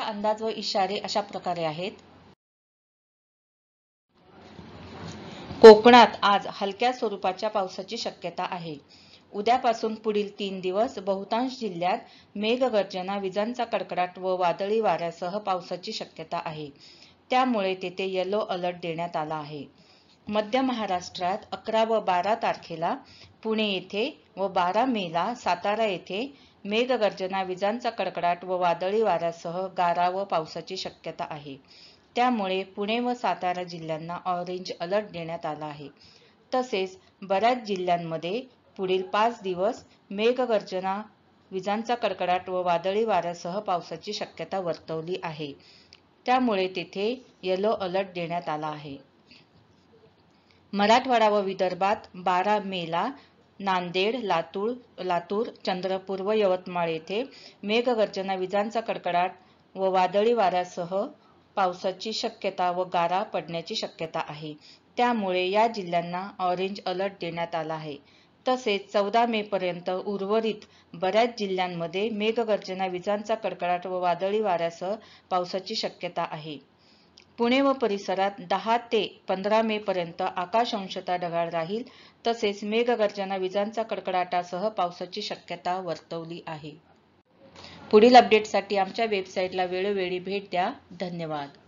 अंदाज व इशारे अशा प्रकारे आहेत। कोकणात आज हलक्या स्वरूपाच्या पावसाची शक्यता आहे। उद्यापासून पुढील 3 दिवस बहुतांश जिल्ह्यात मेघगर्जना, विजांचा कडकडाट व वादळी वाऱ्यासह पावसाची शक्यता आहे। त्यामुळे तेथे येलो अलर्ट देण्यात आला आहे। मध्य महाराष्ट्रात 11 व 12 तारखेला पुणे येथे व 12 मेला सातारा येथे मेघगर्जना, विजांचा कडकडाट व वादळी वाऱ्यासह गारा व पावसाची शक्यता आहे। त्यामुळे पुणे व सातारा जिल्ह्यांना ऑरेंज अलर्ट देण्यात आला आहे। तसेच बऱ्याच जिल्ह्यांमध्ये पुढील 5 दिवस मेघगर्जना, विजांचा कडकडाट व वादळी वाऱ्यासह पावसाची शक्यता वर्तवली आहे। त्यामुळे तेथे येलो अलर्ट देण्यात आला आहे। मराठवाडा व विदर्भात 12 मेला नांदेड, लातूर, चंद्रपूर व यवतमाळ येथे मेघगर्जना, विजांचा कडकडाट व वादळी वाऱ्यासह पावसाची शक्यता व गारा पडण्याची शक्यता आहे। त्यामुळे या जिल्ह्यांना ऑरेंज अलर्ट देण्यात आला आहे। तसेच 14 मे पर्यंत उर्वरित बऱ्याच जिल्ह्यांमध्ये मेघगर्जना, विजांचा कडकडाट व वादळी वाऱ्यासह पावसाची शक्यता आहे। पुणे व परिसरात 10 ते 15 मे पर्यंत आकाश अंशतः ढगाळ राहील। तसेच मेघगर्जना, विजांचा कडकडाटासह पावसाची शक्यता वर्तवली आहे। पुढील अपडेटसाठी आमच्या वेबसाईटला वेळोवेळी भेट द्या। धन्यवाद।